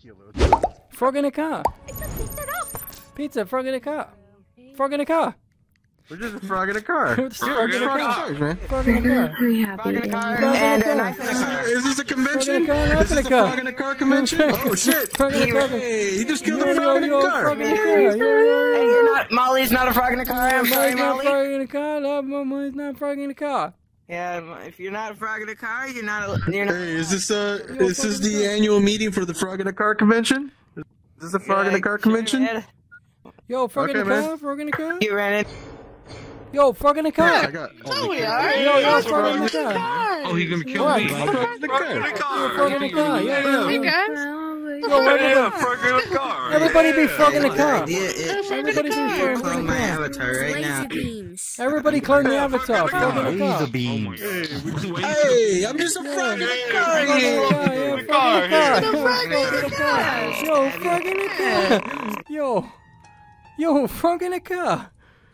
Frog in a car. Pizza, frog in a car. Frog in a car. We're just a frog in a car. Frog in a car, man. Frog in a car. Frog in a car. And a knife in a car. Is this a convention? Frog in a car, Is this a frog in a car convention? Oh shit! Frog in a car. Hey, he just killed a frog in a car. Frog in a car. Hey, you're not. Molly's not a frog in a car. I'm sorry, Molly's not Molly. frog in a car. No, Molly's not frog in a car. Yeah, if you're not a frog in a car, you're not. You're not. Hey, is this the annual meeting for the frog in a car convention? Is this a frog in a car convention? Yo, frog in a Okay, car. man. Frog in a car. You ran it. Yo, frog in a car. I got. Oh, we are. Yo, frog in a car. Oh, he's gonna kill me. Frog in a car. Frog in a car. Yeah. Hey, guys. Yo, everybody be frog in a car. Everybody clone my avatar right now. Everybody clone the avatar. Frog in a car. Laser beams. Hey, I'm just a frog in a car. Yo, frog in a car. Yo, frog in a car.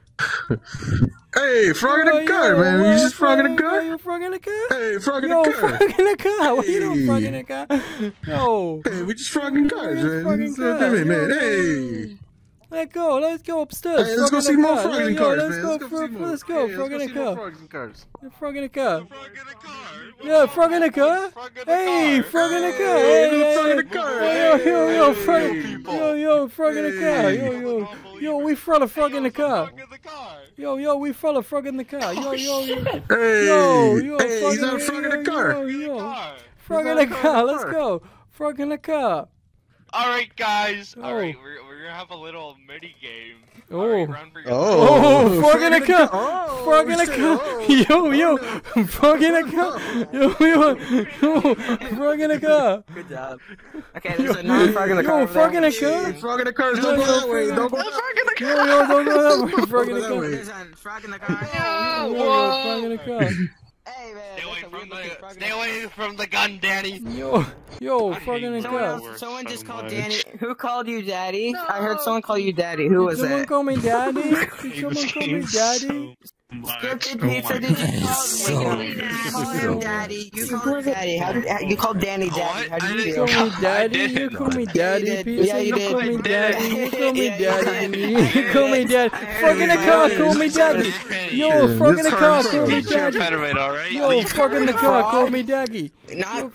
Hey, frog in a car, man. You just frog in a car? Yo, frog in a car. Hey, frog in Yo, a car. frog in a car. What you doing, frog in a car? Yo. Hey, we just frogging cars, Frogging man. cars. Hey, man. Hey. Let's go upstairs. Hey, let's go Frog in see a more car. frogs and Yo, cars, let's man. go, Let's frog in a see more car. frogs and cars. Frog in a car. Yeah, frog in a car. Hey, frog in a car. Hey, frog in a car. Yo, frog. Yo, frog in a car. Yo, we frog a frog in the car. Yo, we frog a frog in the car. Yo. Hey, hey, he's not a frog in a car. Yo, frog in a car. Let's go. Frog in a car. Alright, guys. Oh. Alright, we're gonna have a little mini game. Oh. Alright, run for your Oh, frog in a car. Oh, Frog in a shit. car. Oh. Yo, frog in a car. Yo, frog in a car. Good job. Okay, there's another frog in the car. Yo, over frog there. in a car. Frog in a car. Don't go that way. Don't go that way. Yo, don't go that way. Frog in a Don't go that car. way. There's a frog in the car. Yo, frog in a car. Hey, man. Stay away from the gun, Danny. Yo, frog in a car. Someone just called Danny. Who called you Daddy? I heard someone call you Daddy. Who was Someone that? call me Daddy? Did someone call me Daddy? Scripted Pizza, did you call him Daddy? You called him Daddy. How did you called Danny Daddy? How did you You feel? call me Daddy? You call me Daddy? Pizza, Yeah, you you call did. me Daddy? You call me Daddy? You call me Daddy? Frog in a car, call me Daddy. Yo, frog in a car, call me Daddy. Alright? Yo, frog in the car, call me Daddy. Not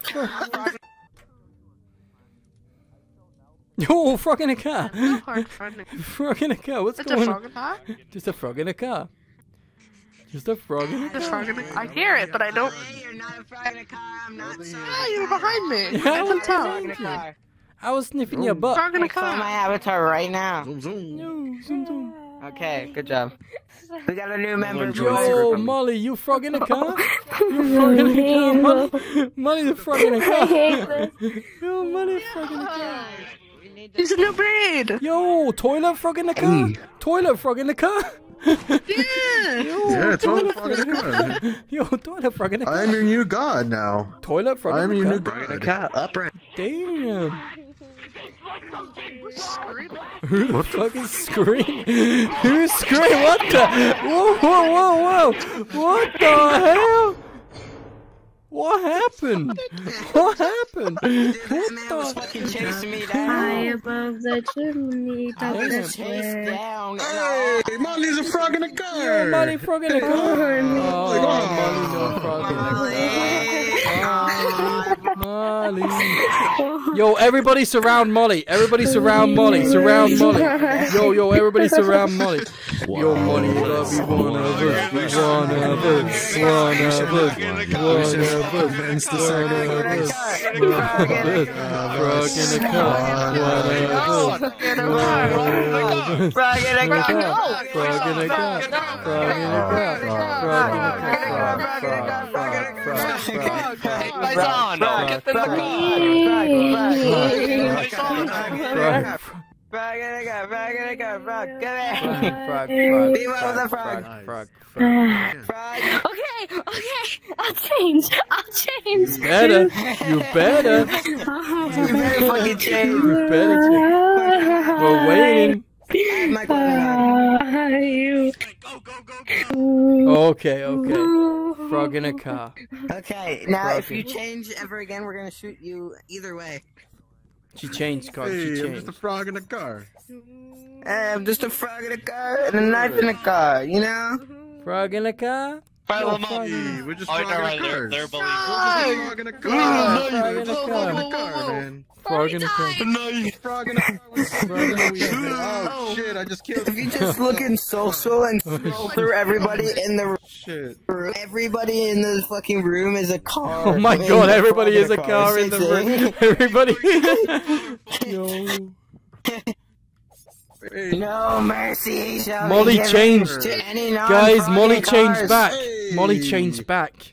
Yo, frog in a car. No hard frog. Frog in a car, what's It's a going frog on? in the car. Just a frog in a car. Just a frog in a It's a car. frog in the car. I hear it, but I don't. Hey, you're not a frog in a car. I'm not sorry. Ah, you're behind me. Yeah, I can tell. Frog in a car. I was sniffing your butt. Frog in the Call my car. avatar right now. Zoom, zoom. Yo, zoom, zoom. Okay, good job. We got a new member. Yo, Molly, you frog in a car? You frog in a car, Molly? Molly the frog in a car. Yo, Molly frog in a car. He's a new breed. Yo, toilet frog in the car? Toilet frog in the car? Yeah. Yeah, toilet frog in a car. Yo, toilet frog in the I am car. your new god now. Toilet frog I am in your new the car. god. Upright. Damn. Screaming. Who the fuck is screaming? Who's screaming? What the? Whoa. What the hell? What happened? What happened? That What man was the? fucking chasing me High down. above the chimney, top I of the was chased square. down. Hey, Molly's a frog in a car. Yo, Molly frog in the car. Oh, Molly no frog in the car. Molly. Yo, everybody surround Molly. Everybody surround Molly. Surround Molly. Yo, everybody surround Molly. Yo, Molly, love you, one of us. One of us. One of us. One of us. Commence the sacrifice. Frog in the car. One of us. Frog in a car. Frog in the car. Frog in the car. Frog in the car. Frog. Paisan, get in the car. Frog in a car. Frog in a car. Frog. Come here. Frog. Be one with the frog. Frog. Frog. Okay, I'll change. You better. You better fucking change. You better. We're waiting. Okay. Frog in a car. Okay, now if you change ever again, we're gonna shoot you either way. She changed, Carl. Hey, She I'm just changed. a frog in a car. Hey, I'm just a frog in a car and a knife in a car, you know? Frog in the car. File them up. Hey, we're just Oh, frog never in a mind. car. They're Frog believers. in a Frog car. in a Frog car. in a car, man. Frog in the car. Frog in a car. Oh shit! I just killed If you just look in social and scroll through everybody in the shit. room, everybody in the fucking room is a car. Oh my And god, the everybody frog is a car in the room. Everybody. Yo. No mercy shall be Molly given changed. to any Guys, non-froggy Molly changed cars. back. Hey. Molly changed back.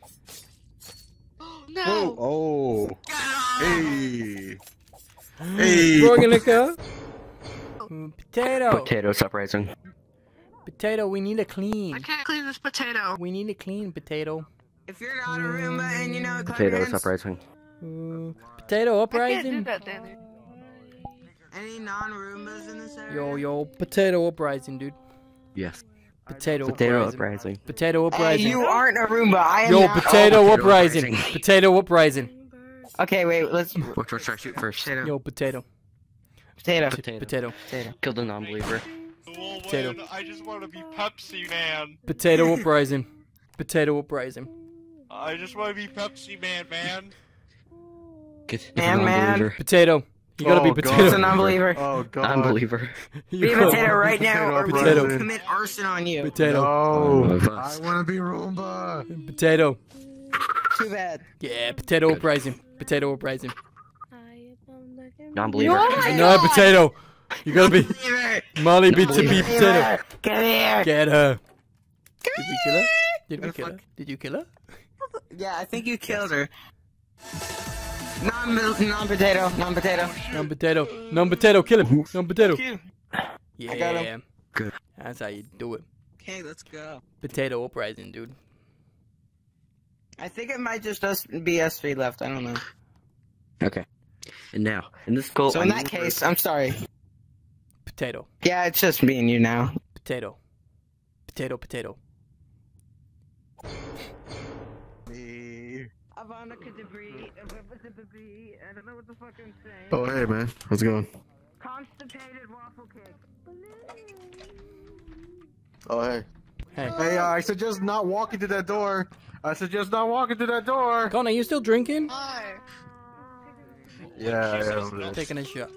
No. Oh. Hey. Hey. Frog in the car. Potato. Potatoes uprising. Potato, we need a I clean. can't clean this potato. We need a clean potato. If you're not a Roomba and you know Potatoes Clarence, uprising. Potato I can't do uprising. that, Danny. any non-Roombas in this area? Yo, potato uprising, dude. Yes. Potato Potato uprising. uprising. Potato Hey, uprising. you aren't a Roomba. I am Yo, not. potato potato uprising. uprising. Potato uprising. Okay, wait. Let's. Which one should I shoot first? Potato. Yo, potato. Potato. Potato. Kill the non-believer. Well, Potato. man, I just want to be Pepsi Man. Potato uprising. Potato uprising. I just want to be Pepsi Man, man. Get Man. non-believer. Potato. You gotta be Oh, God. potato. It's a non-believer. Oh god. Non-believer. You Be a gotta- potato right now, or we Potato. will commit arson on you. Potato. No. Of I us. want to be Roomba. Potato. Too bad. Yeah, potato uprising. Potato uprising. Non-believer. No, potato. You gotta be Believer. Molly be to be potato. Get here. Get her. Did we kill her? Did we kill her? Did you kill her? Yeah, I think you killed her. Non-potato. Non-potato. Non-potato. Non-potato. Kill him. Non-potato. Phew. Yeah. I got him. Good. That's how you do it. Okay, let's go. Potato uprising, dude. I think it might just be us three left. I don't know. Okay. And now, in this goal, So in that case, I'm sorry. Potato. Yeah, it's just me and you now. Potato. Potato. Potato. Me. I don't know what the fuck I'm saying. Oh hey man, how's it going? Constipated waffle cake. Oh hey. Hey. Hey, I suggest not walking to that door. I suggest not walking to that door. Connor, you still drinking? Why? Yeah, yeah. Taking a shot.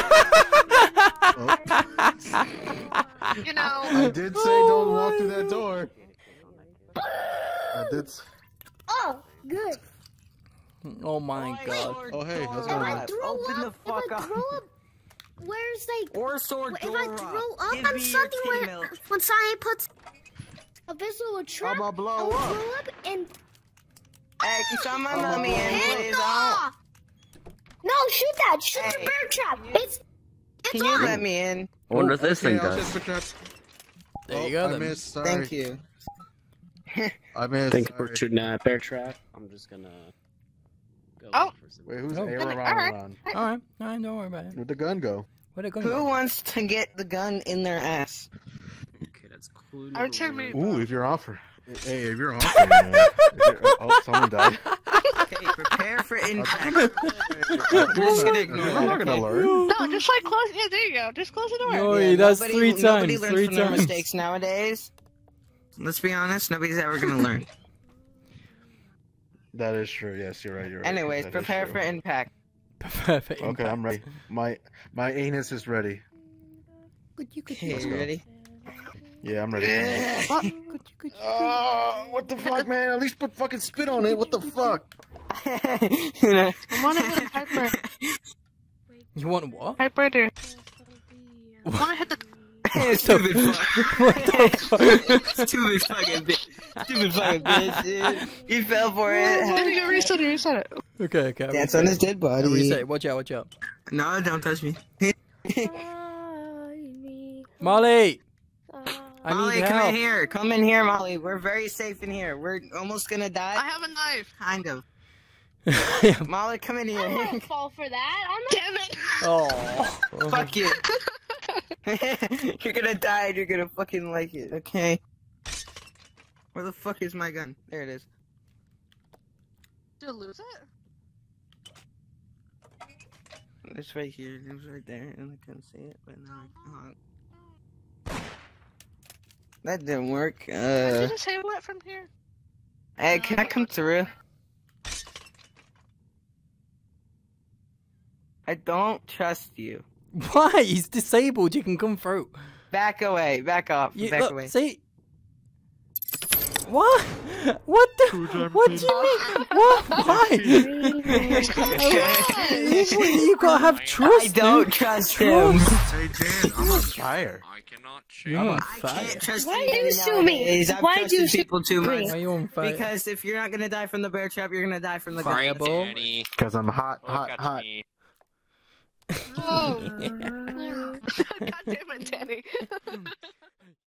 You know. I did say don't walk through that door. I did. Oh, good. Oh my god. Oh hey, how's it If going? I man? throw Open the up, fuck if I up. throw up, where's like, Or sword if I throw up Give on me your something tin where milk. when Science puts a visual trap, I'ma I blow will up. throw up and Hey, can someone Oh, let me in, and please? off. No, shoot that! Shoot Hey, the bear trap! It's Can you let me in? I wonder what this thing Okay, I'll does. just put trap. There you go I then. missed. Sorry. Thank you. I missed. Thank you for sorry. shooting that bear trap. I'm just gonna go Oh. look for some. Wait, who's Oh. air Alright. around? Alright, don't worry about it. Where'd the gun go? Where'd it go? Who wants to get the gun in their ass? Okay, that's clue. I would take me. Ooh, if you're offer. Hey, if you're offer. Oh, someone died. Okay, prepare for impact. I'm just gonna ignore that, not gonna okay? learn. No, just like close. Yeah, there you go. Just close the door. Yo, Yeah, that's nobody- 3 Nobody times. learns 3 from their times. mistakes nowadays. Let's be honest, nobody's ever gonna learn. That is true. Yes, you're right. You're right. Anyways, That is prepare true. for impact. Perfect. Okay, I'm ready. My anus is ready. Okay, you ready? Yeah, I'm ready. What? Oh, what the fuck, man? At least put fucking spit on it. What the fuck? You know. I want to hit a hyper. You want what? Hyper. I want to hit the. Stupid fuck. What the fuck? Stupid fucking bitch. Stupid fucking bitch, dude. He fell for Then you it. go reset it. Reset it. Okay, okay. I'll Dance reset on it. his dead I'll body. reset it. Watch out, watch out. No, don't touch me. Molly! I Molly, need come help. in here. Come in here, Molly. We're very safe in here. We're almost gonna I die. have a knife. Kind of. Molly, come in I here. won't fall for that. I'm not. Damn it. Oh. Fuck you. You're gonna die and you're gonna fucking like it, okay? Where the fuck is my gun? There it is. Did I lose it? It's right here. It was right there, and I couldn't see it. But now, that didn't work. Can you disable it from here? Hey, can I come through? I don't trust you. Why? He's disabled. You can come through. Back away. Back off. You, back look, away. see? What? What the? What do you mean? What? Why? you gotta have trust. I don't dude. trust him. Hey, Dan, I'm on fire. I cannot You're on I fire. can't trust Why anybody do you sue me? nowadays. I've Why do trusted you sue people too much. me? Why are you on fire? Because if you're not gonna die from the bear trap, you're gonna die from the gun. Fireball. Danny, Because I'm hot, look hot, at hot. me. Oh. God damn it, Danny.